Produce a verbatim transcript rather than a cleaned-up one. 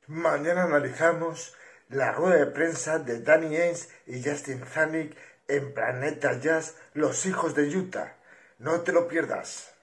Mañana analizamos la rueda de prensa de Danny Ainge y Justin Zanuck en Planeta Jazz, Los Hijos de Utah. No te lo pierdas.